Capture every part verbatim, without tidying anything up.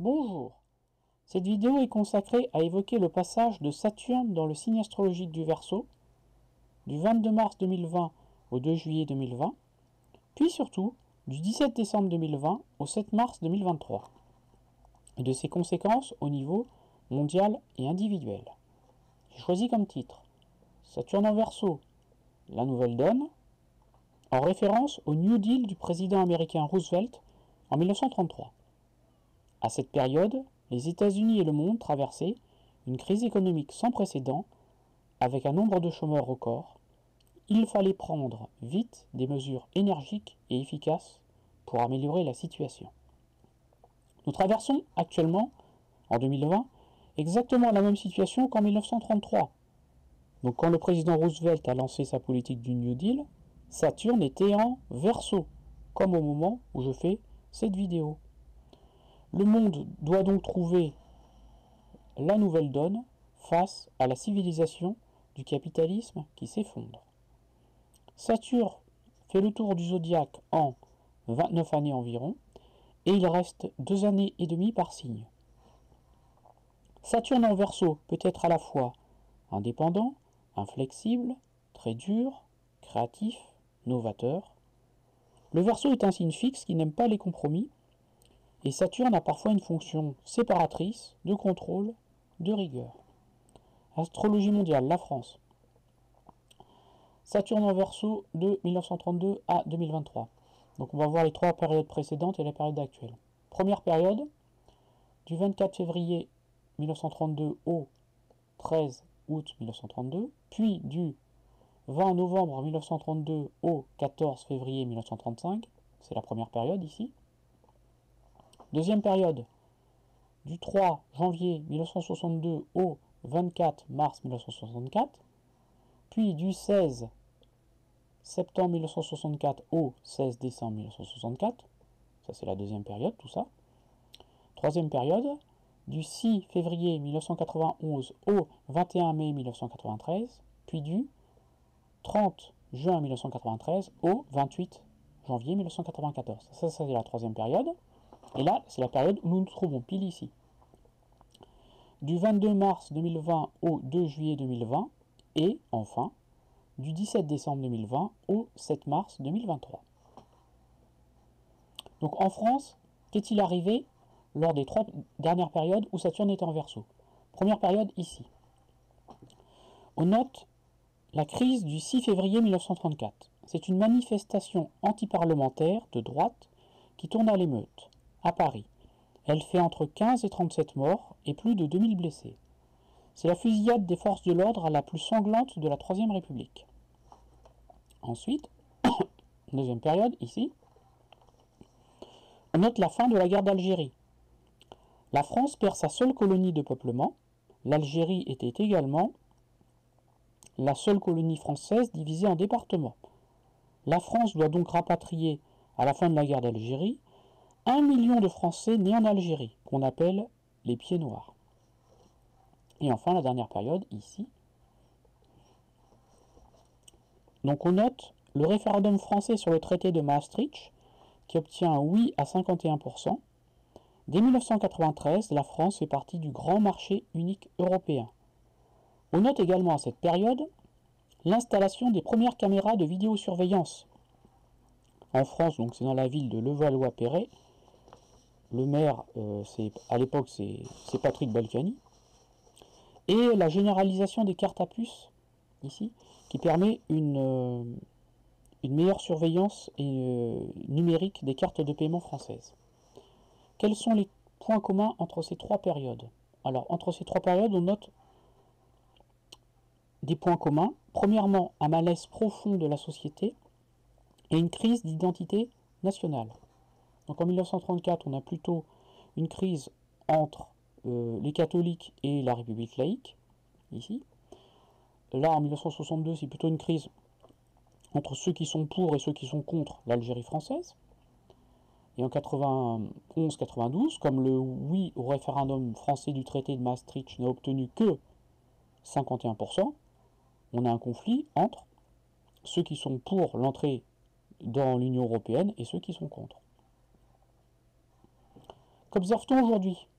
Bonjour. Cette vidéo est consacrée à évoquer le passage de Saturne dans le signe astrologique du Verseau, du vingt-deux mars deux mille vingt au deux juillet deux mille vingt, puis surtout du dix-sept décembre deux mille vingt au sept mars deux mille vingt-trois, et de ses conséquences au niveau mondial et individuel. J'ai choisi comme titre Saturne en Verseau, la nouvelle donne, en référence au New Deal du président américain Roosevelt en mille neuf cent trente-trois. À cette période, les États-Unis et le monde traversaient une crise économique sans précédent, avec un nombre de chômeurs record. Il fallait prendre vite des mesures énergiques et efficaces pour améliorer la situation. Nous traversons actuellement, en deux mille vingt, exactement la même situation qu'en mille neuf cent trente-trois. Donc quand le président Roosevelt a lancé sa politique du New Deal, Saturne était en Verseau, comme au moment où je fais cette vidéo. Le monde doit donc trouver la nouvelle donne face à la civilisation du capitalisme qui s'effondre. Saturne fait le tour du zodiaque en vingt-neuf années environ, et il reste deux années et demie par signe. Saturne en Verseau peut être à la fois indépendant, inflexible, très dur, créatif, novateur. Le Verseau est un signe fixe qui n'aime pas les compromis, et Saturne a parfois une fonction séparatrice, de contrôle, de rigueur. Astrologie mondiale, la France. Saturne en Verseau de mille neuf cent trente-deux à deux mille vingt-trois. Donc on va voir les trois périodes précédentes et la période actuelle. Première période, du vingt-quatre février mille neuf cent trente-deux au treize août mille neuf cent trente-deux, puis du vingt novembre mille neuf cent trente-deux au quatorze février mille neuf cent trente-cinq, c'est la première période ici. Deuxième période, du trois janvier mille neuf cent soixante-deux au vingt-quatre mars mille neuf cent soixante-quatre, puis du seize septembre mille neuf cent soixante-quatre au seize décembre mille neuf cent soixante-quatre, ça c'est la deuxième période, tout ça. Troisième période, du six février mille neuf cent quatre-vingt-onze au vingt et un mai mille neuf cent quatre-vingt-treize, puis du trente juin mille neuf cent quatre-vingt-treize au vingt-huit janvier mille neuf cent quatre-vingt-quatorze. Ça, ça c'est la troisième période. Et là, c'est la période où nous nous trouvons pile ici. Du vingt-deux mars deux mille vingt au deux juillet deux mille vingt, et enfin, du dix-sept décembre deux mille vingt au sept mars deux mille vingt-trois. Donc en France, qu'est-il arrivé lors des trois dernières périodes où Saturne était en Verseau? Première période ici. On note la crise du six février mille neuf cent trente-quatre. C'est une manifestation antiparlementaire de droite qui tourne à l'émeute, à Paris. Elle fait entre quinze et trente-sept morts et plus de deux mille blessés. C'est la fusillade des forces de l'ordre la plus sanglante de la Troisième République. Ensuite, deuxième période, ici, on note la fin de la guerre d'Algérie. La France perd sa seule colonie de peuplement. L'Algérie était également la seule colonie française divisée en départements. La France doit donc rapatrier, à la fin de la guerre d'Algérie, un million de Français nés en Algérie, qu'on appelle les pieds noirs. Et enfin, la dernière période, ici. Donc on note le référendum français sur le traité de Maastricht, qui obtient un oui à cinquante et un pour cent. Dès mille neuf cent quatre-vingt-treize, la France fait partie du grand marché unique européen. On note également à cette période l'installation des premières caméras de vidéosurveillance. En France, donc c'est dans la ville de Levallois-Perret. Le maire, euh, c'est, à l'époque, c'est, c'est Patrick Balkany. Et la généralisation des cartes à puce, ici, qui permet une, euh, une meilleure surveillance et, euh, numérique des cartes de paiement françaises. Quels sont les points communs entre ces trois périodes? Alors, entre ces trois périodes, on note des points communs. Premièrement, un malaise profond de la société et une crise d'identité nationale. Donc en mille neuf cent trente-quatre, on a plutôt une crise entre euh, les catholiques et la République laïque, ici. Là, en mille neuf cent soixante-deux, c'est plutôt une crise entre ceux qui sont pour et ceux qui sont contre l'Algérie française. Et en quatre-vingt-onze quatre-vingt-douze, comme le oui au référendum français du traité de Maastricht n'a obtenu que cinquante et un pour cent, on a un conflit entre ceux qui sont pour l'entrée dans l'Union européenne et ceux qui sont contre. Qu'observe-t-on aujourd'hui?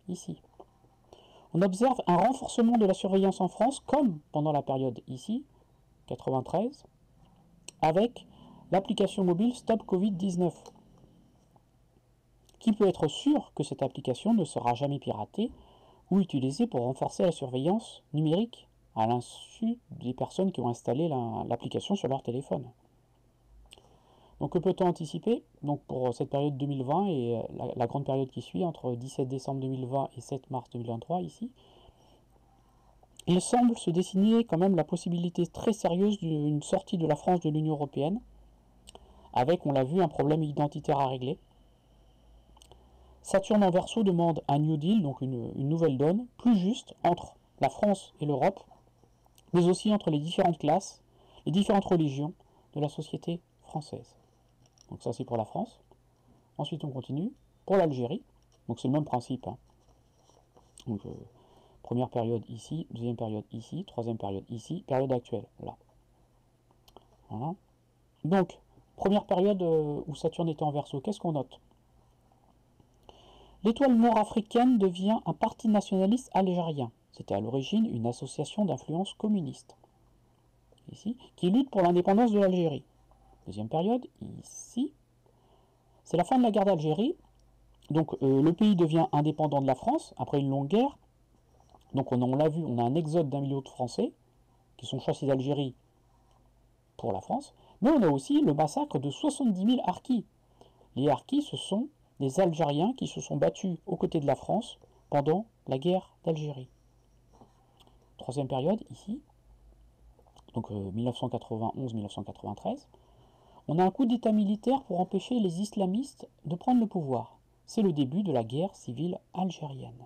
ici. On observe un renforcement de la surveillance en France, comme pendant la période ici, quatre-vingt-treize, avec l'application mobile Stop Covid dix-neuf. Qui peut être sûr que cette application ne sera jamais piratée ou utilisée pour renforcer la surveillance numérique à l'insu des personnes qui ont installé l'application sur leur téléphone. Donc que peut-on anticiper donc pour cette période deux mille vingt et la, la grande période qui suit entre dix-sept décembre deux mille vingt et sept mars deux mille vingt-trois ici? Il semble se dessiner quand même la possibilité très sérieuse d'une sortie de la France de l'Union européenne avec, on l'a vu, un problème identitaire à régler. Saturne en Verseau demande un New Deal, donc une, une nouvelle donne, plus juste entre la France et l'Europe, mais aussi entre les différentes classes, les différentes religions de la société française. Donc ça c'est pour la France. Ensuite on continue pour l'Algérie, donc c'est le même principe. Hein. Donc, euh, première période ici, deuxième période ici, troisième période ici, période actuelle, là. Voilà. Donc, première période euh, où Saturne était en Verseau, qu'est-ce qu'on note? L'étoile nord-africaine devient un parti nationaliste algérien. C'était à l'origine une association d'influence communiste, ici, qui lutte pour l'indépendance de l'Algérie. Deuxième période, ici, c'est la fin de la guerre d'Algérie. Donc euh, le pays devient indépendant de la France après une longue guerre. Donc on, on l'a vu, on a un exode d'un million de Français qui sont chassés d'Algérie pour la France. Mais on a aussi le massacre de soixante-dix mille Harkis. Les Harkis, ce sont des Algériens qui se sont battus aux côtés de la France pendant la guerre d'Algérie. Troisième période, ici, donc euh, mille neuf cent quatre-vingt-onze mille neuf cent quatre-vingt-treize, on a un coup d'état militaire pour empêcher les islamistes de prendre le pouvoir. C'est le début de la guerre civile algérienne.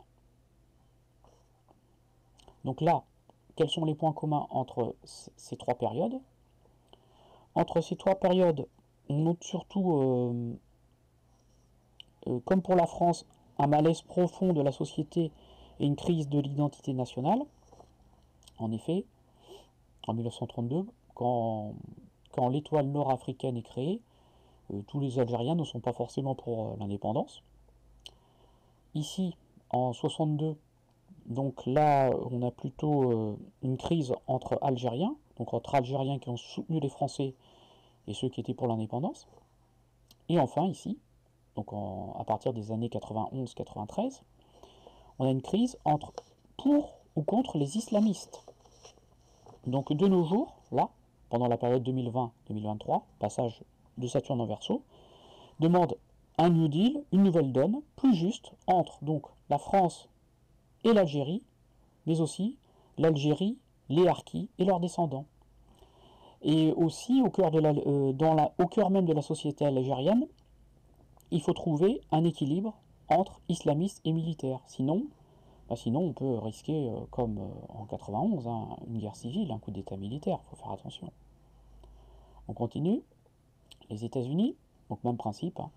Donc là, quels sont les points communs entre ces trois périodes? Entre ces trois périodes, on note surtout, euh, euh, comme pour la France, un malaise profond de la société et une crise de l'identité nationale. En effet, en mille neuf cent trente-deux, quand, quand l'étoile nord-africaine est créée, euh, tous les Algériens ne sont pas forcément pour euh, l'indépendance. Ici, en soixante-deux, donc là, on a plutôt euh, une crise entre Algériens, donc entre Algériens qui ont soutenu les Français et ceux qui étaient pour l'indépendance. Et enfin, ici, donc en, à partir des années quatre-vingt-onze quatre-vingt-treize, on a une crise entre pour ou contre les islamistes. Donc de nos jours, là, pendant la période deux mille vingt deux mille vingt-trois, passage de Saturne en Verseau, demande un New Deal, une nouvelle donne, plus juste entre donc la France et l'Algérie, mais aussi l'Algérie, les Harkis et leurs descendants. Et aussi, au cœur, de la, euh, dans la, au cœur même de la société algérienne, il faut trouver un équilibre entre islamistes et militaires. Sinon, bah sinon on peut risquer, euh, comme euh, en quatre-vingt-onze, hein, une guerre civile, un coup d'état militaire, il faut faire attention. On continue. Les États-Unis, donc même principe. Hein.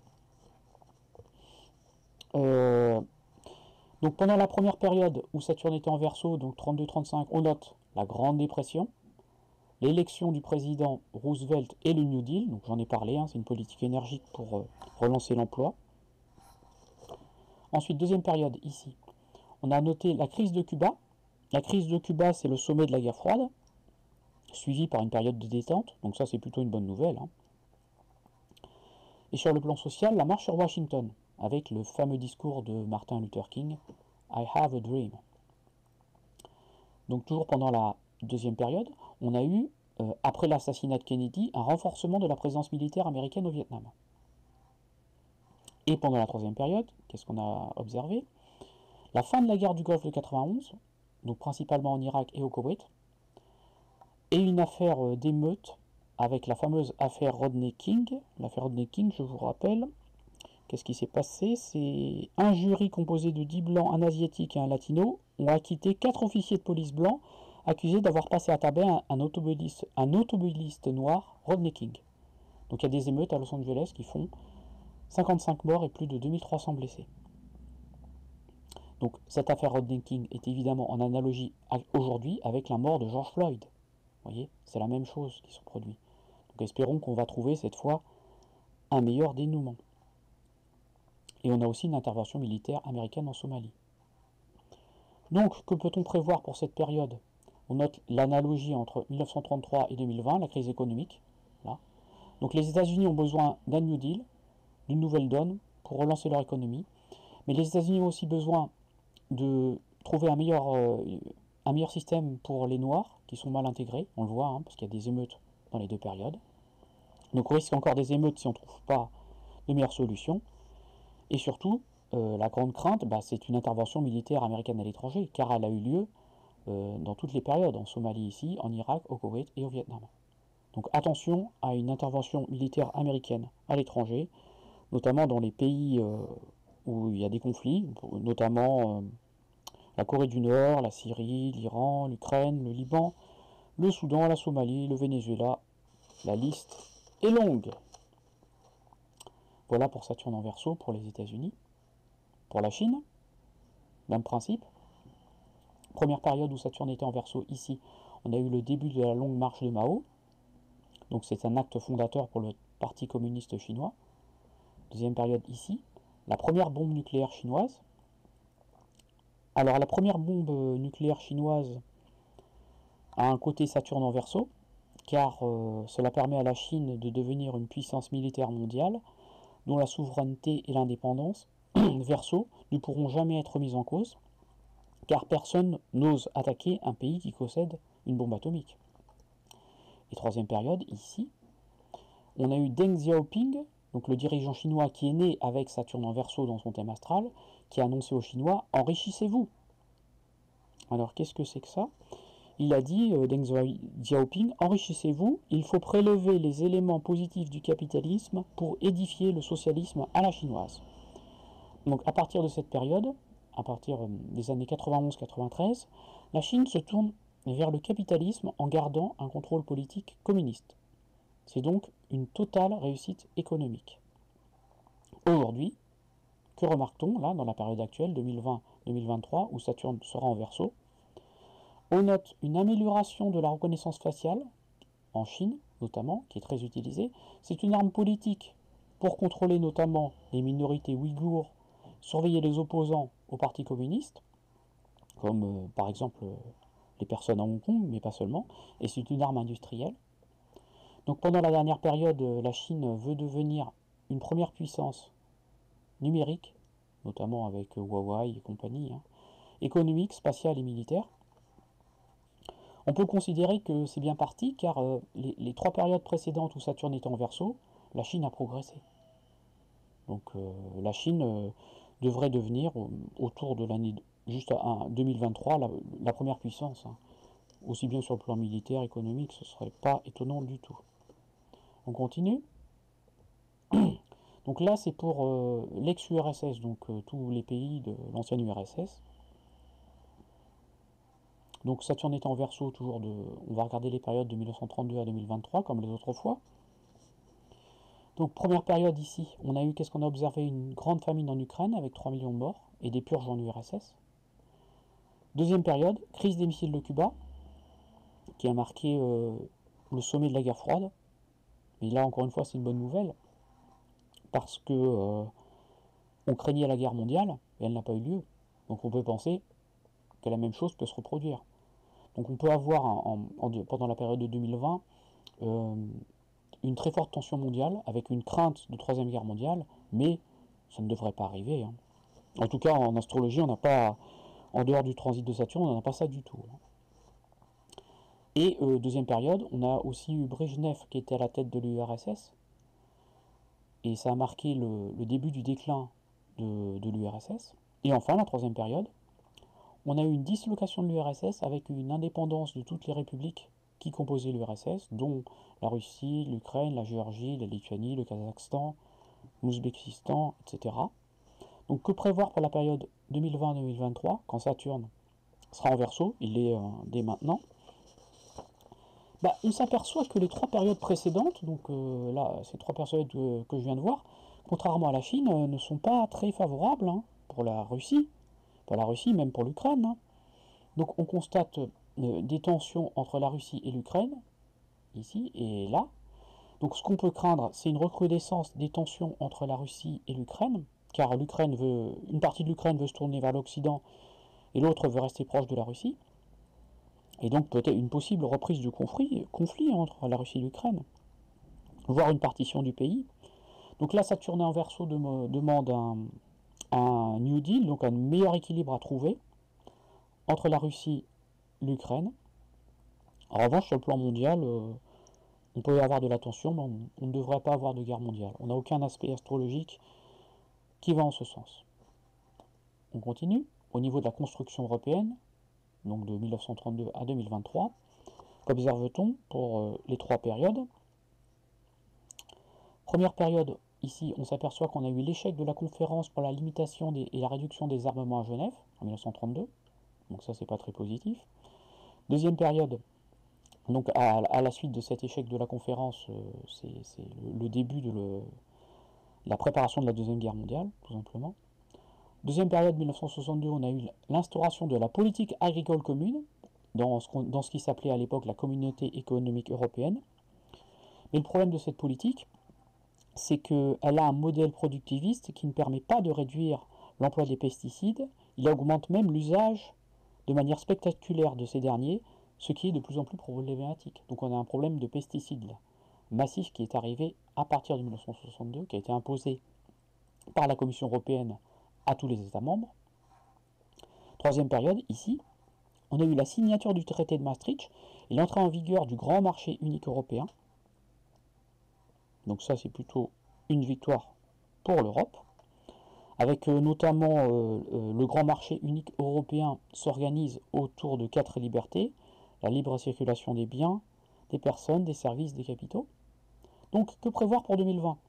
Euh, donc pendant la première période où Saturne était en Verseau, donc trente-deux trente-cinq, on note la Grande Dépression, l'élection du président Roosevelt et le New Deal, donc j'en ai parlé, hein, c'est une politique énergique pour euh, relancer l'emploi. Ensuite, deuxième période, ici, on a noté la crise de Cuba. La crise de Cuba, c'est le sommet de la guerre froide, suivi par une période de détente, donc ça c'est plutôt une bonne nouvelle. Hein. Et sur le plan social, la marche sur Washington, avec le fameux discours de Martin Luther King, I have a dream. Donc toujours pendant la deuxième période, on a eu, euh, après l'assassinat de Kennedy, un renforcement de la présence militaire américaine au Vietnam. Et pendant la troisième période, qu'est-ce qu'on a observé? La fin de la guerre du Golfe de quatre-vingt-onze, donc principalement en Irak et au Koweït, et une affaire euh, d'émeute avec la fameuse affaire Rodney King. L'affaire Rodney King, je vous rappelle, qu'est-ce qui s'est passé? C'est un jury composé de dix blancs, un asiatique et un latino ont acquitté quatre officiers de police blancs accusés d'avoir passé à tabac un, un, automobiliste, un automobiliste noir, Rodney King. Donc il y a des émeutes à Los Angeles qui font cinquante-cinq morts et plus de deux mille trois cents blessés. Donc cette affaire Rodney King est évidemment en analogie aujourd'hui avec la mort de George Floyd. Vous voyez, c'est la même chose qui se produit. Donc espérons qu'on va trouver cette fois un meilleur dénouement. Et on a aussi une intervention militaire américaine en Somalie. Donc, que peut-on prévoir pour cette période? On note l'analogie entre mille neuf cent trente-trois et deux mille vingt, la crise économique. Là. Donc les États-Unis ont besoin d'un New Deal, d'une nouvelle donne pour relancer leur économie. Mais les États-Unis ont aussi besoin de trouver un meilleur, euh, un meilleur système pour les Noirs qui sont mal intégrés. On le voit, hein, parce qu'il y a des émeutes dans les deux périodes. Donc on risque encore des émeutes si on ne trouve pas de meilleures solutions. Et surtout, euh, la grande crainte, bah, c'est une intervention militaire américaine à l'étranger, car elle a eu lieu euh, dans toutes les périodes, en Somalie ici, en Irak, au Koweït et au Vietnam. Donc attention à une intervention militaire américaine à l'étranger, notamment dans les pays euh, où il y a des conflits, notamment euh, la Corée du Nord, la Syrie, l'Iran, l'Ukraine, le Liban, le Soudan, la Somalie, le Venezuela. La liste est longue. Voilà pour Saturne en Verseau pour les États-Unis. Pour la Chine, même principe. Première période où Saturne était en Verseau, ici, on a eu le début de la longue marche de Mao. Donc c'est un acte fondateur pour le Parti communiste chinois. Deuxième période ici, la première bombe nucléaire chinoise. Alors la première bombe nucléaire chinoise a un côté Saturne en Verseau, car euh, cela permet à la Chine de devenir une puissance militaire mondiale, dont la souveraineté et l'indépendance, Verseau, ne pourront jamais être mises en cause, car personne n'ose attaquer un pays qui possède une bombe atomique. Et troisième période, ici, on a eu Deng Xiaoping, donc le dirigeant chinois qui est né avec Saturne en Verseau dans son thème astral, qui a annoncé aux Chinois « Enrichissez-vous ». Alors qu'est-ce que c'est que ça? Il a dit, euh, Deng Xiaoping, « Enrichissez-vous, il faut prélever les éléments positifs du capitalisme pour édifier le socialisme à la chinoise ». Donc à partir de cette période, à partir des années quatre-vingt-onze quatre-vingt-treize, la Chine se tourne vers le capitalisme en gardant un contrôle politique communiste. C'est donc une totale réussite économique. Aujourd'hui, que remarque-t-on là dans la période actuelle deux mille vingt deux mille vingt-trois où Saturne sera en Verseau? On note une amélioration de la reconnaissance faciale en Chine notamment, qui est très utilisée. C'est une arme politique pour contrôler notamment les minorités ouïghours, surveiller les opposants au Parti communiste, comme euh, par exemple euh, les personnes à Hong Kong, mais pas seulement, et c'est une arme industrielle. Donc pendant la dernière période, la Chine veut devenir une première puissance numérique, notamment avec Huawei et compagnie, hein, économique, spatiale et militaire. On peut considérer que c'est bien parti, car euh, les, les trois périodes précédentes où Saturne était en Verseau, la Chine a progressé. Donc euh, la Chine euh, devrait devenir, euh, autour de l'année juste à deux mille vingt-trois, la, la première puissance. Hein. Aussi bien sur le plan militaire, économique, ce ne serait pas étonnant du tout. On continue. Donc là, c'est pour euh, l'ex-U R S S, donc euh, tous les pays de l'ancienne U R S S. Donc Saturne est en Verseau, toujours de. On va regarder les périodes de mille neuf cent trente-deux à deux mille vingt-trois, comme les autres fois. Donc première période ici, on a eu, qu'est-ce qu'on a observé? Une grande famine en Ukraine avec trois millions de morts et des purges en U R S S. Deuxième période, crise des missiles de Cuba, qui a marqué euh, le sommet de la guerre froide. Mais là, encore une fois, c'est une bonne nouvelle, parce que euh, on craignait la guerre mondiale, et elle n'a pas eu lieu. Donc on peut penser que la même chose peut se reproduire. Donc on peut avoir, en, en, en, pendant la période de deux mille vingt, euh, une très forte tension mondiale, avec une crainte de troisième guerre mondiale, mais ça ne devrait pas arriver. Hein. En tout cas, en astrologie, on n'a pas, en dehors du transit de Saturne, on n'a pas ça du tout. Et euh, deuxième période, on a aussi eu Brejnev qui était à la tête de l'U R S S, et ça a marqué le, le début du déclin de, de l'U R S S. Et enfin, la troisième période, on a eu une dislocation de l'U R S S avec une indépendance de toutes les républiques qui composaient l'U R S S, dont la Russie, l'Ukraine, la Géorgie, la Lituanie, le Kazakhstan, l'Ouzbékistan, et cetera. Donc que prévoir pour la période deux mille vingt deux mille vingt-trois, quand Saturne sera en Verseau, il est euh, dès maintenant. Bah, on s'aperçoit que les trois périodes précédentes, donc euh, là, ces trois périodes que, que je viens de voir, contrairement à la Chine, euh, ne sont pas très favorables hein, pour la Russie, pour la Russie, même pour l'Ukraine. Hein. Donc on constate euh, des tensions entre la Russie et l'Ukraine, ici et là. Donc ce qu'on peut craindre, c'est une recrudescence des tensions entre la Russie et l'Ukraine, car l'Ukraine veut, une partie de l'Ukraine veut se tourner vers l'Occident, et l'autre veut rester proche de la Russie, et donc peut-être une possible reprise du conflit, conflit entre la Russie et l'Ukraine, voire une partition du pays. Donc là, Saturne en Verseau demande un, un New Deal, donc un meilleur équilibre à trouver entre la Russie et l'Ukraine. En revanche, sur le plan mondial, euh, on peut y avoir de la tension, mais on, on ne devrait pas avoir de guerre mondiale. On n'a aucun aspect astrologique qui va en ce sens. On continue. Au niveau de la construction européenne, donc de mille neuf cent trente-deux à deux mille vingt-trois, qu'observe-t-on pour euh, les trois périodes? Première période, ici, on s'aperçoit qu'on a eu l'échec de la conférence pour la limitation des, et la réduction des armements à Genève, en mille neuf cent trente-deux. Donc ça, c'est pas très positif. Deuxième période, donc à, à la suite de cet échec de la conférence, euh, c'est le, le début de le, la préparation de la Deuxième Guerre mondiale, tout simplement. Deuxième période, mille neuf cent soixante-deux, on a eu l'instauration de la politique agricole commune, dans ce, dans ce qui s'appelait à l'époque la Communauté économique européenne. Mais le problème de cette politique, c'est qu'elle a un modèle productiviste qui ne permet pas de réduire l'emploi des pesticides, il augmente même l'usage de manière spectaculaire de ces derniers, ce qui est de plus en plus problématique. Donc on a un problème de pesticides là, massif qui est arrivé à partir de mille neuf cent soixante-deux, qui a été imposé par la Commission européenne à tous les États membres. Troisième période, ici, on a eu la signature du traité de Maastricht et l'entrée en vigueur du grand marché unique européen. Donc ça, c'est plutôt une victoire pour l'Europe, avec euh, notamment euh, euh, le grand marché unique européen s'organise autour de quatre libertés, la libre circulation des biens, des personnes, des services, des capitaux. Donc, que prévoir pour deux mille vingt?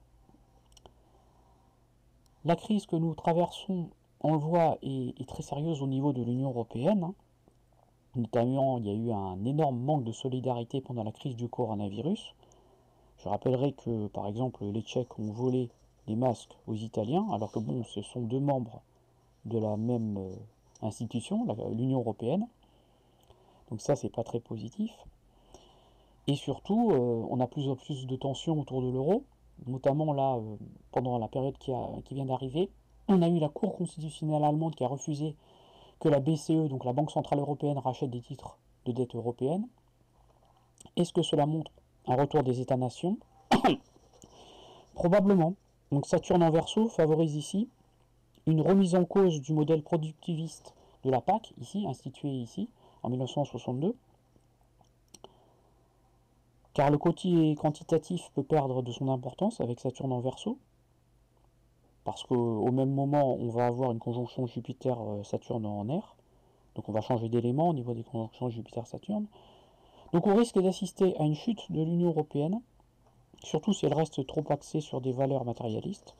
La crise que nous traversons, on le voit, est, est très sérieuse au niveau de l'Union européenne. Hein. Notamment, il y a eu un énorme manque de solidarité pendant la crise du coronavirus. Je rappellerai que, par exemple, les Tchèques ont volé des masques aux Italiens, alors que bon, ce sont deux membres de la même euh, institution, l'Union européenne. Donc ça, c'est pas très positif. Et surtout, euh, on a plus en plus de tensions autour de l'euro, notamment là, euh, pendant la période qui, a, qui vient d'arriver. On a eu la Cour constitutionnelle allemande qui a refusé que la B C E, donc la Banque Centrale Européenne, rachète des titres de dette européenne. Est-ce que cela montre un retour des États-nations? Probablement. Donc Saturne en Verseau favorise ici une remise en cause du modèle productiviste de la P A C, ici, institué ici, en mille neuf cent soixante-deux, car le côté quantitatif peut perdre de son importance avec Saturne en Verseau, parce qu'au même moment, on va avoir une conjonction Jupiter-Saturne en air, donc on va changer d'élément au niveau des conjonctions Jupiter-Saturne. Donc on risque d'assister à une chute de l'Union européenne, surtout si elle reste trop axée sur des valeurs matérialistes.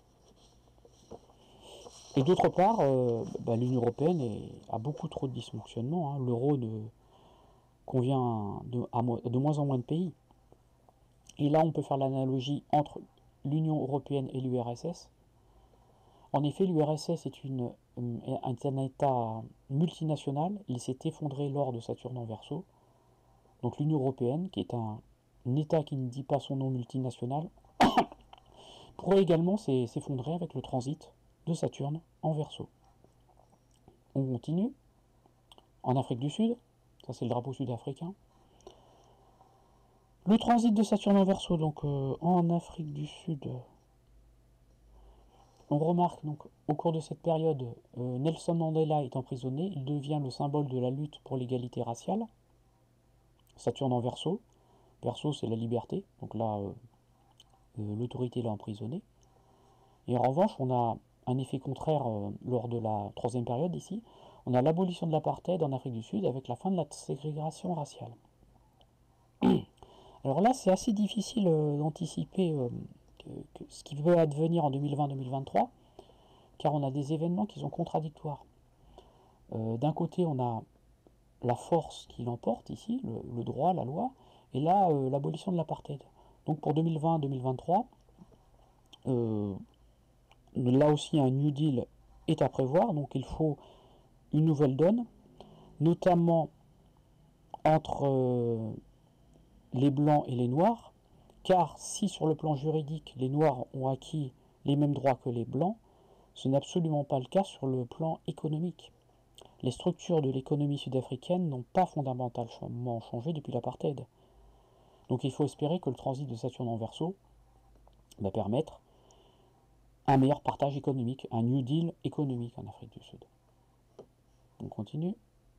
Et d'autre part, euh, bah, l'Union européenne est, a beaucoup trop de dysfonctionnements. Hein. L'euro ne convient de, à, de moins en moins de pays. Et là, on peut faire l'analogie entre l'Union européenne et l'U R S S. En effet, l'U R S S est, une, est un État multinational. Il s'est effondré lors de Saturne en Verseau. Donc l'Union européenne, qui est un, un État qui ne dit pas son nom multinational, pourrait également s'effondrer avec le transit de Saturne en Verseau. On continue. En Afrique du Sud, ça c'est le drapeau sud-africain. Le transit de Saturne en Verseau, donc euh, en Afrique du Sud, on remarque donc au cours de cette période, euh, Nelson Mandela est emprisonné, il devient le symbole de la lutte pour l'égalité raciale. Saturne en Verseau, Verseau c'est la liberté, donc là euh, euh, l'autorité l'a emprisonné. Et en revanche, on a un effet contraire euh, lors de la troisième période ici. On a l'abolition de l'apartheid en Afrique du Sud avec la fin de la ségrégation raciale. Alors là, c'est assez difficile euh, d'anticiper euh, ce qui peut advenir en deux mille vingt deux mille vingt-trois, car on a des événements qui sont contradictoires. Euh, D'un côté, on a la force qui l'emporte ici, le, le droit, la loi, et là, euh, l'abolition de l'apartheid. Donc pour deux mille vingt deux mille vingt-trois, euh, là aussi un New Deal est à prévoir, donc il faut une nouvelle donne, notamment entre euh, les blancs et les noirs, car si sur le plan juridique les noirs ont acquis les mêmes droits que les blancs, ce n'est absolument pas le cas sur le plan économique. les structures de l'économie sud-africaine n'ont pas fondamentalement changé depuis l'apartheid. Donc il faut espérer que le transit de Saturne en Verseau va permettre un meilleur partage économique, un New Deal économique en Afrique du Sud. On continue.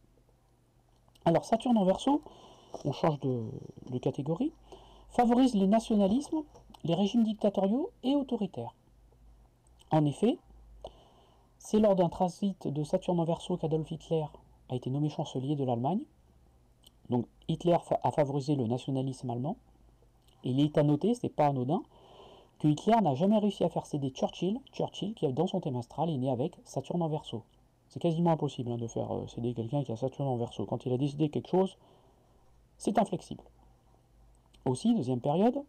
Alors Saturne en Verseau, on change de, de catégorie, favorise les nationalismes, les régimes dictatoriaux et autoritaires. En effet, c'est lors d'un transit de Saturne en Verseau qu'Adolf Hitler a été nommé chancelier de l'Allemagne. Donc Hitler a favorisé le nationalisme allemand. Et il est à noter, ce n'est pas anodin, que Hitler n'a jamais réussi à faire céder Churchill, Churchill qui dans son thème astral est né avec Saturne en Verseau. C'est quasiment impossible hein, de faire euh, céder quelqu'un qui a Saturne en Verseau. Quand il a décidé quelque chose, c'est inflexible. Aussi, deuxième période,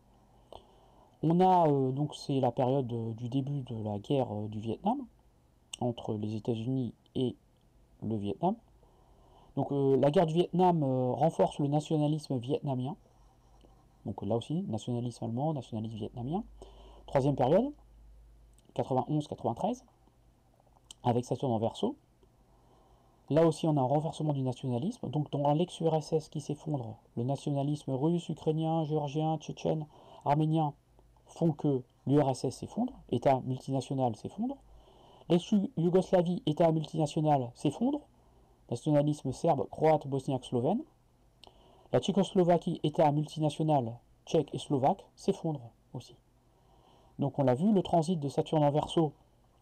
on a euh, donc c'est la période euh, du début de la guerre euh, du Vietnam entre les États-Unis et le Vietnam. Donc euh, la guerre du Vietnam euh, renforce le nationalisme vietnamien. Donc là aussi, nationalisme allemand, nationalisme vietnamien. Troisième période, quatre-vingt-onze quatre-vingt-treize, avec Saturne en Verseau. Là aussi, on a un renversement du nationalisme. Donc dans l'ex-U R S S qui s'effondre, le nationalisme russe, ukrainien, géorgien, tchétchène, arménien font que l'U R S S s'effondre, État multinational s'effondre. L'ex-Yougoslavie, État multinational s'effondre, nationalisme serbe, croate, bosniaque, slovène. La Tchécoslovaquie, État multinational, tchèque et slovaque, s'effondre aussi. Donc on l'a vu, le transit de Saturne en Verseau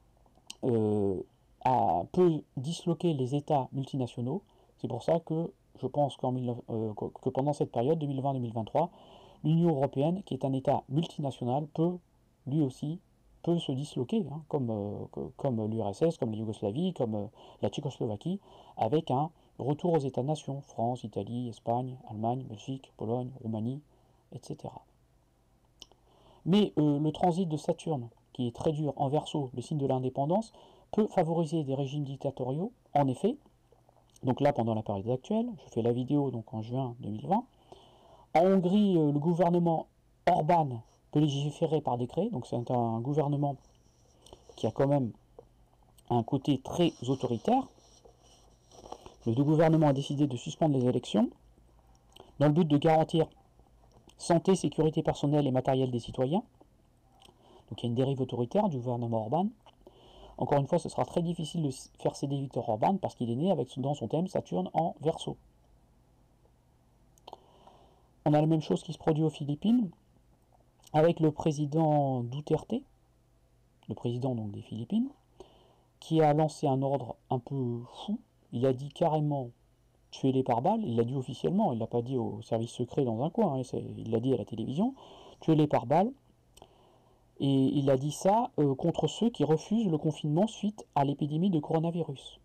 euh, a, peut disloquer les États multinationaux. C'est pour ça que je pense qu'en, euh, que pendant cette période deux mille vingt deux mille vingt-trois, l'Union européenne, qui est un État multinational, peut lui aussi peut se disloquer, hein, comme, euh, comme l'U R S S, comme la Yougoslavie, comme euh, la Tchécoslovaquie, avec un retour aux États-nations, France, Italie, Espagne, Allemagne, Belgique, Pologne, Roumanie, et cetera. Mais euh, le transit de Saturne, qui est très dur en Verseau, le signe de l'indépendance, peut favoriser des régimes dictatoriaux. En effet, donc là pendant la période actuelle, je fais la vidéo donc en juin deux mille vingt, en Hongrie, euh, le gouvernement Orban peut légiférer par décret, donc c'est un gouvernement qui a quand même un côté très autoritaire. Le gouvernement a décidé de suspendre les élections dans le but de garantir santé, sécurité personnelle et matérielle des citoyens. Donc il y a une dérive autoritaire du gouvernement Orban. Encore une fois, ce sera très difficile de faire céder Viktor Orban parce qu'il est né avec dans son thème Saturne en Verseau. On a la même chose qui se produit aux Philippines avec le président Duterte, le président donc des Philippines, qui a lancé un ordre un peu fou. Il a dit carrément tuez-les par balles. Il l'a dit officiellement, il ne l'a pas dit au service secret dans un coin, hein, il l'a dit à la télévision, tuez-les par balles. Et il a dit ça euh, contre ceux qui refusent le confinement suite à l'épidémie de coronavirus.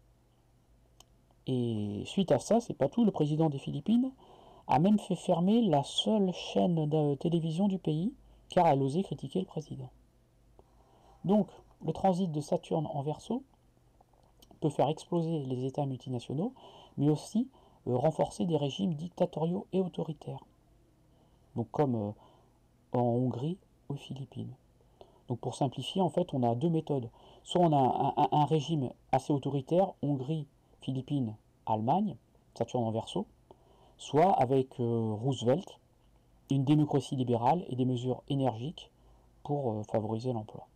Et suite à ça, c'est pas tout, le président des Philippines a même fait fermer la seule chaîne de télévision du pays, car elle osait critiquer le président. Donc, le transit de Saturne en Verseau peut faire exploser les États multinationaux, mais aussi euh, renforcer des régimes dictatoriaux et autoritaires. Donc comme euh, en Hongrie, aux Philippines. Donc pour simplifier, en fait, on a deux méthodes. Soit on a un, un, un régime assez autoritaire, Hongrie, Philippines, Allemagne, Saturne en Verseau, soit avec euh, Roosevelt, une démocratie libérale et des mesures énergiques pour euh, favoriser l'emploi.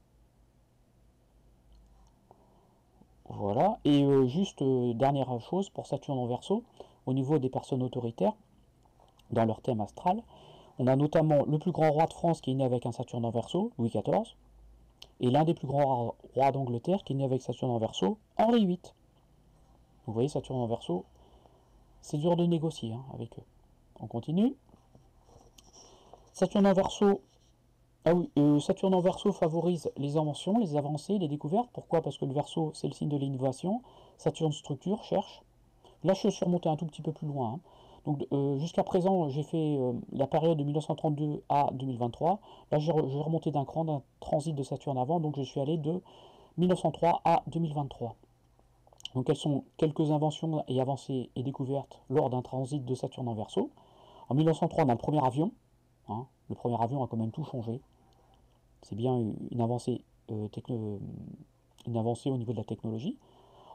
Voilà, et euh, juste euh, dernière chose pour Saturne en Verseau, au niveau des personnes autoritaires, dans leur thème astral, on a notamment le plus grand roi de France qui est né avec un Saturne en Verseau, Louis quatorze, et l'un des plus grands rois d'Angleterre qui est né avec Saturne en Verseau, Henri huit. Vous voyez, Saturne en Verseau, c'est dur de négocier hein, avec eux. On continue. Saturne en Verseau, ah oui, euh, Saturne en Verseau favorise les inventions, les avancées, les découvertes. Pourquoi? Parce que le Verseau, c'est le signe de l'innovation. Saturne structure, cherche. Là, je suis remonté un tout petit peu plus loin. Hein. Donc, euh, jusqu'à présent, j'ai fait euh, la période de mille neuf cent trente-deux à deux mille vingt-trois. Là, j'ai re remonté d'un cran, d'un transit de Saturne avant. Donc, je suis allé de mille neuf cent trois à deux mille vingt-trois. Donc, quelles sont quelques inventions et avancées et découvertes lors d'un transit de Saturne en Verseau? En mille neuf cent trois, on a le premier avion. Hein. Le premier avion a quand même tout changé. C'est bien une avancée, euh, une avancée au niveau de la technologie.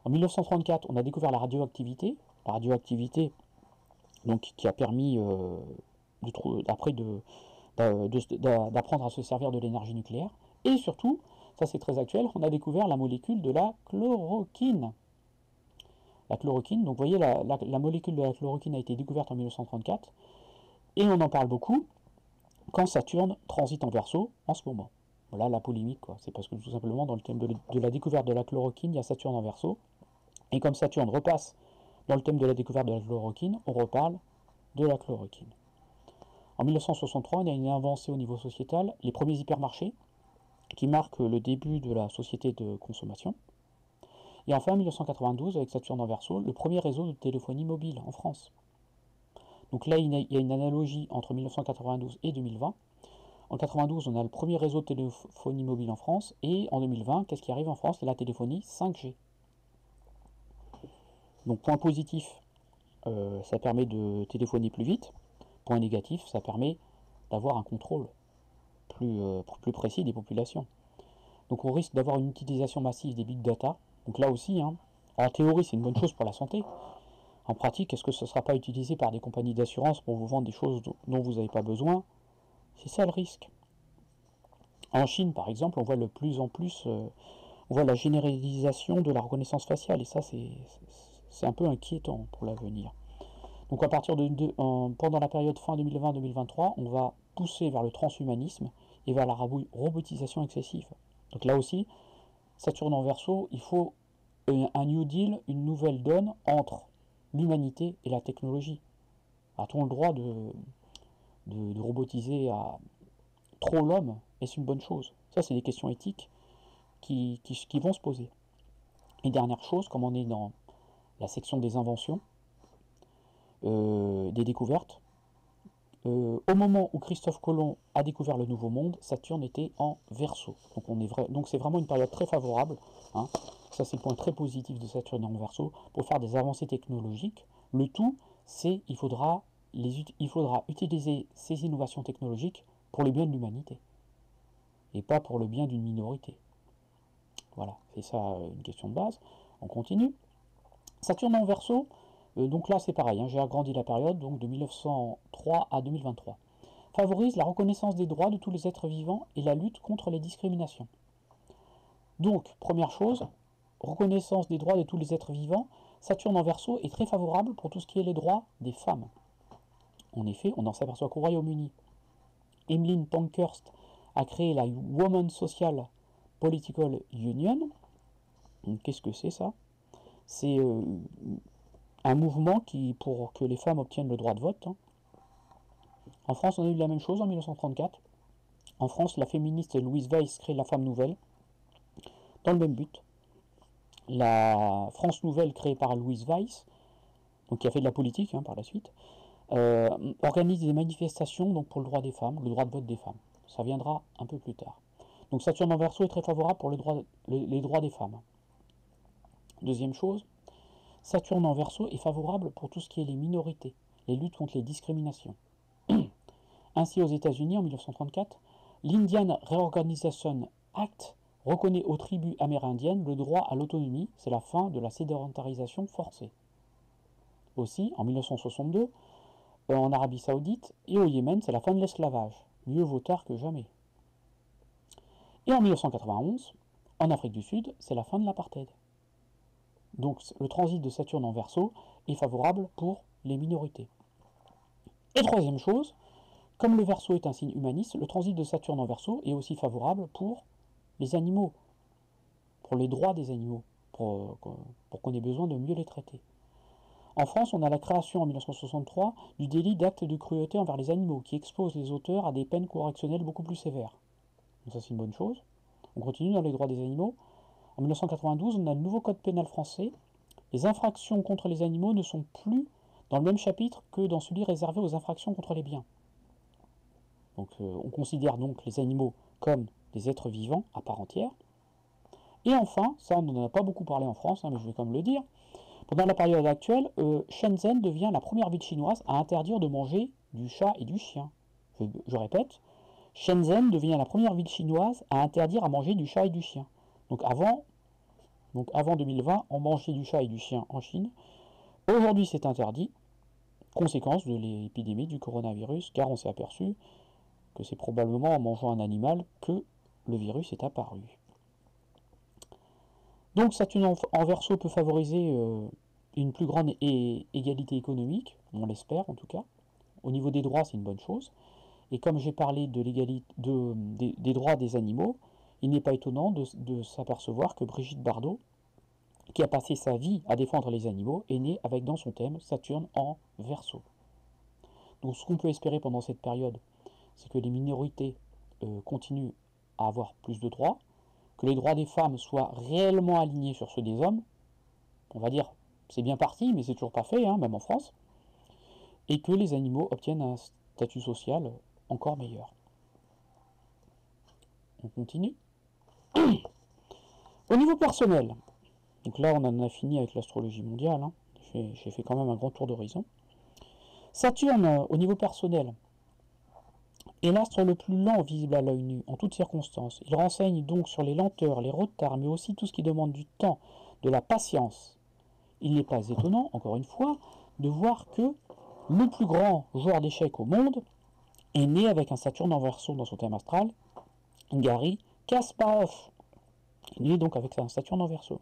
En mille neuf cent trente-quatre, on a découvert la radioactivité. La radioactivité, donc, qui a permis euh, après de, d'apprendre à se servir de l'énergie nucléaire. Et surtout, ça c'est très actuel, on a découvert la molécule de la chloroquine. La chloroquine, donc vous voyez, la, la, la molécule de la chloroquine a été découverte en mille neuf cent trente-quatre, et on en parle beaucoup quand Saturne transite en Verseau en ce moment. Voilà la polémique, quoi. C'est parce que tout simplement, dans le thème de, de la découverte de la chloroquine, il y a Saturne en Verseau, et comme Saturne repasse dans le thème de la découverte de la chloroquine, on reparle de la chloroquine. En mille neuf cent soixante-trois, on a une avancée au niveau sociétal, les premiers hypermarchés, qui marquent le début de la société de consommation. Et enfin, en mille neuf cent quatre-vingt-douze, avec Saturne en Verseau, le premier réseau de téléphonie mobile en France. Donc là, il y a une analogie entre mille neuf cent quatre-vingt-douze et deux mille vingt. En quatre-vingt-douze, on a le premier réseau de téléphonie mobile en France, et en deux mille vingt, qu'est-ce qui arrive en France? C'est la téléphonie cinq G. Donc point positif, euh, ça permet de téléphoner plus vite. Point négatif, ça permet d'avoir un contrôle plus, euh, plus précis des populations. Donc on risque d'avoir une utilisation massive des big data. Donc là aussi, hein, en théorie, c'est une bonne chose pour la santé. En pratique, est-ce que ce ne sera pas utilisé par des compagnies d'assurance pour vous vendre des choses dont vous n'avez pas besoin? C'est ça le risque. En Chine, par exemple, on voit de plus en plus, euh, on voit la généralisation de la reconnaissance faciale, et ça, c'est un peu inquiétant pour l'avenir. Donc à partir de, de en, pendant la période fin deux mille vingt deux mille vingt-trois, on va pousser vers le transhumanisme et vers la robotisation excessive. Donc là aussi, Saturne en Verseau, il faut un, un New Deal, une nouvelle donne entre l'humanité et la technologie. A-t-on le droit de, de, de robotiser à trop l'homme? Est-ce une bonne chose? Ça, c'est des questions éthiques qui, qui, qui vont se poser. Et dernière chose, comme on est dans la section des inventions, Euh, des découvertes. Euh, au moment où Christophe Colomb a découvert le Nouveau Monde, Saturne était en Verseau. Donc on est vrai, donc c'est vraiment une période très favorable. Hein. Ça c'est le point très positif de Saturne en Verseau pour faire des avancées technologiques. Le tout, c'est il faudra les, il faudra utiliser ces innovations technologiques pour le bien de l'humanité et pas pour le bien d'une minorité. Voilà, c'est ça une question de base. On continue. Saturne en Verseau. Euh, donc là c'est pareil, hein, j'ai agrandi la période donc de mille neuf cent trois à deux mille vingt-trois. Favorise la reconnaissance des droits de tous les êtres vivants et la lutte contre les discriminations. Donc, première chose, reconnaissance des droits de tous les êtres vivants. Saturne en Verseau est très favorable pour tout ce qui est les droits des femmes. En effet, on en s'aperçoit qu'au Royaume-Uni, Emmeline Pankhurst a créé la Women's Social Political Union. Qu'est-ce que c'est ça? C'est euh, un mouvement qui, pour que les femmes obtiennent le droit de vote. Hein. En France, on a eu la même chose en mille neuf cent trente-quatre. En France, la féministe Louise Weiss crée la Femme Nouvelle, dans le même but. La France Nouvelle, créée par Louise Weiss, donc qui a fait de la politique hein, par la suite, euh, organise des manifestations donc, pour le droit des femmes, le droit de vote des femmes. Ça viendra un peu plus tard. Donc Saturne en Verseau est très favorable pour le droit, les, les droits des femmes. Deuxième chose, Saturne en Verseau est favorable pour tout ce qui est les minorités, les luttes contre les discriminations. Ainsi, aux États-Unis, en mille neuf cent trente-quatre, l'Indian Reorganization Act reconnaît aux tribus amérindiennes le droit à l'autonomie, c'est la fin de la sédentarisation forcée. Aussi, en mille neuf cent soixante-deux, en Arabie Saoudite et au Yémen, c'est la fin de l'esclavage. Mieux vaut tard que jamais. Et en mille neuf cent quatre-vingt-onze, en Afrique du Sud, c'est la fin de l'apartheid. Donc le transit de Saturne en Verseau est favorable pour les minorités. Et troisième chose, comme le Verseau est un signe humaniste, le transit de Saturne en Verseau est aussi favorable pour les animaux, pour les droits des animaux, pour, pour qu'on ait besoin de mieux les traiter. En France, on a la création en mille neuf cent soixante-trois du délit d'acte de cruauté envers les animaux, qui expose les auteurs à des peines correctionnelles beaucoup plus sévères. Donc ça c'est une bonne chose. On continue dans les droits des animaux. En mille neuf cent quatre-vingt-douze, on a le nouveau code pénal français. Les infractions contre les animaux ne sont plus dans le même chapitre que dans celui réservé aux infractions contre les biens. Donc euh, on considère donc les animaux comme des êtres vivants à part entière. Et enfin, ça on n'en a pas beaucoup parlé en France, hein, mais je vais quand même le dire, pendant la période actuelle, euh, Shenzhen devient la première ville chinoise à interdire de manger du chat et du chien. Je, je répète, Shenzhen devient la première ville chinoise à interdire à manger du chat et du chien. Donc avant, Donc avant deux mille vingt, on mangeait du chat et du chien en Chine. Aujourd'hui, c'est interdit, conséquence de l'épidémie du coronavirus, car on s'est aperçu que c'est probablement en mangeant un animal que le virus est apparu. Donc Saturne en, en Verseau peut favoriser euh, une plus grande é égalité économique, on l'espère en tout cas. Au niveau des droits, c'est une bonne chose. Et comme j'ai parlé de l'égalité de, des, des droits des animaux, il n'est pas étonnant de, de s'apercevoir que Brigitte Bardot, qui a passé sa vie à défendre les animaux, est née avec dans son thème Saturne en Verseau. Donc ce qu'on peut espérer pendant cette période, c'est que les minorités euh, continuent à avoir plus de droits, que les droits des femmes soient réellement alignés sur ceux des hommes. On va dire, c'est bien parti, mais c'est toujours pas fait, hein, même en France. Et que les animaux obtiennent un statut social encore meilleur. On continue. Au niveau personnel, donc là on en a fini avec l'astrologie mondiale, hein. J'ai fait quand même un grand tour d'horizon. Saturne, au niveau personnel, est l'astre le plus lent visible à l'œil nu, en toutes circonstances. Il renseigne donc sur les lenteurs, les retards, mais aussi tout ce qui demande du temps, de la patience. Il n'est pas étonnant, encore une fois, de voir que le plus grand joueur d'échecs au monde est né avec un Saturne en Verseau dans son thème astral, Garry Kasparov. Il est né donc avec un Saturne en Verseau.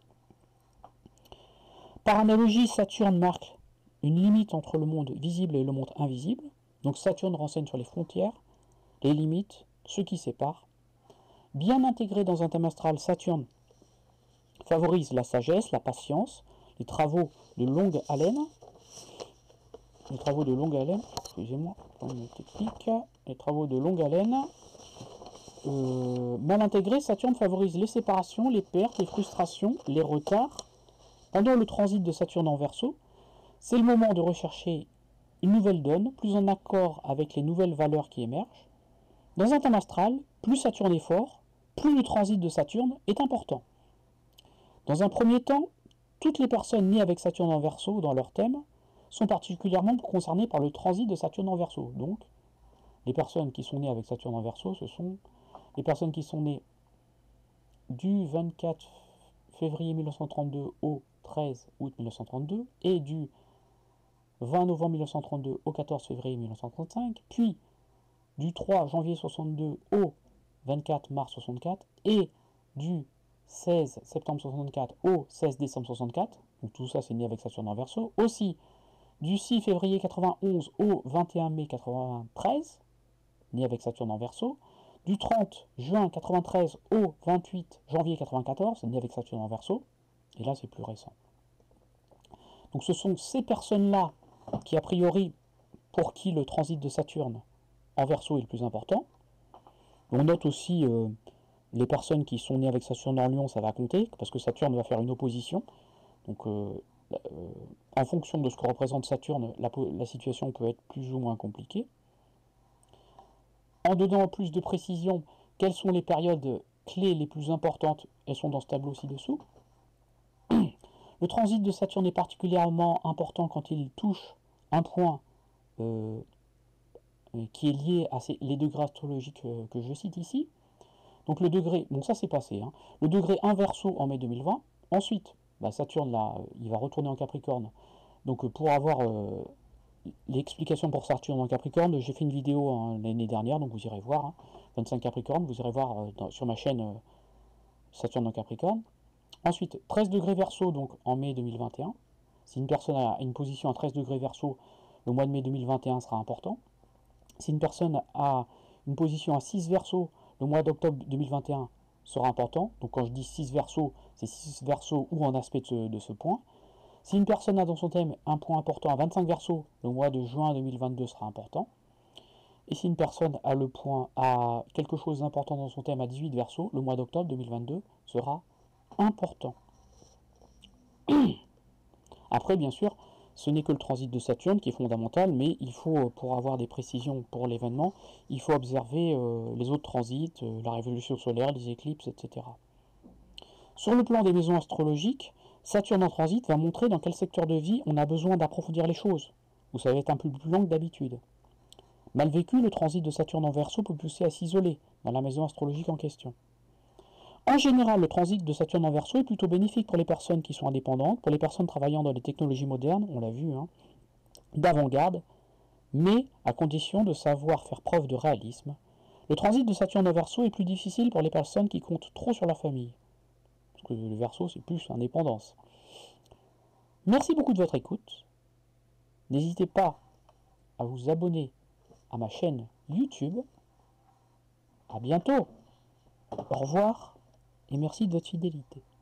Par analogie, Saturne marque une limite entre le monde visible et le monde invisible. Donc Saturne renseigne sur les frontières, les limites, ce qui sépare. Bien intégré dans un thème astral, Saturne favorise la sagesse, la patience, les travaux de longue haleine. Les travaux de longue haleine, excusez-moi, technique, les travaux de longue haleine. Euh, mal intégré, Saturne favorise les séparations, les pertes, les frustrations, les retards. Pendant le transit de Saturne en Verseau, c'est le moment de rechercher une nouvelle donne, plus en accord avec les nouvelles valeurs qui émergent. Dans un thème astral, plus Saturne est fort, plus le transit de Saturne est important. Dans un premier temps, toutes les personnes nées avec Saturne en Verseau dans leur thème sont particulièrement concernées par le transit de Saturne en Verseau. Donc, les personnes qui sont nées avec Saturne en Verseau, ce sont les personnes qui sont nées du vingt-quatre février mille neuf cent trente-deux au treize août mille neuf cent trente-deux et du vingt novembre mille neuf cent trente-deux au quatorze février mille neuf cent trente-cinq, puis du trois janvier soixante-deux au vingt-quatre mars soixante-quatre et du seize septembre soixante-quatre au seize décembre soixante-quatre. Donc tout ça c'est né avec Saturne en Verseau. Aussi du six février quatre-vingt-onze au vingt et un mai quatre-vingt-treize, né avec Saturne en Verseau. Du trente juin quatre-vingt-treize au vingt-huit janvier quatre-vingt-quatorze, né avec Saturne en Verseau. Et là c'est plus récent. Donc ce sont ces personnes-là qui a priori pour qui le transit de Saturne en Verseau est le plus important. On note aussi euh, les personnes qui sont nées avec Saturne en Lion, ça va compter, parce que Saturne va faire une opposition. Donc euh, euh, en fonction de ce que représente Saturne, la, la situation peut être plus ou moins compliquée. En donnant plus de précision, quelles sont les périodes clés les plus importantes, elles sont dans ce tableau ci-dessous. Le transit de Saturne est particulièrement important quand il touche un point euh, qui est lié à ces, les degrés astrologiques euh, que je cite ici. Donc le degré, bon ça c'est passé, hein, le degré un Verseau en mai deux mille vingt. Ensuite, bah Saturne là, il va retourner en Capricorne. Donc pour avoir euh, l'explication pour Saturne en Capricorne, j'ai fait une vidéo hein, l'année dernière, donc vous irez voir, hein, vingt-cinq Capricorne, vous irez voir euh, dans, sur ma chaîne euh, Saturne en Capricorne. Ensuite, treize degrés Verseau, donc en mai deux mille vingt et un. Si une personne a une position à treize degrés Verseau, le mois de mai deux mille vingt et un sera important. Si une personne a une position à six Verseau, le mois d'octobre deux mille vingt et un sera important. Donc quand je dis six Verseau, c'est six Verseau ou en aspect de ce, de ce point. Si une personne a dans son thème un point important à vingt-cinq Verseau, le mois de juin deux mille vingt-deux sera important. Et si une personne a le point à quelque chose d'important dans son thème à dix-huit Verseau, le mois d'octobre deux mille vingt-deux sera important. Après, bien sûr, ce n'est que le transit de Saturne qui est fondamental, mais il faut, pour avoir des précisions pour l'événement, il faut observer euh, les autres transits, euh, la révolution solaire, les éclipses, et cetera. Sur le plan des maisons astrologiques, Saturne en transit va montrer dans quel secteur de vie on a besoin d'approfondir les choses, où ça va être un peu plus long que d'habitude. Mal vécu, le transit de Saturne en Verseau peut pousser à s'isoler dans la maison astrologique en question. En général, le transit de Saturne en Verseau est plutôt bénéfique pour les personnes qui sont indépendantes, pour les personnes travaillant dans les technologies modernes, on l'a vu, hein, d'avant-garde, mais à condition de savoir faire preuve de réalisme. Le transit de Saturne en Verseau est plus difficile pour les personnes qui comptent trop sur leur famille. Parce que le Verseau, c'est plus indépendance. Merci beaucoup de votre écoute. N'hésitez pas à vous abonner à ma chaîne YouTube. À bientôt. Au revoir et merci de votre fidélité.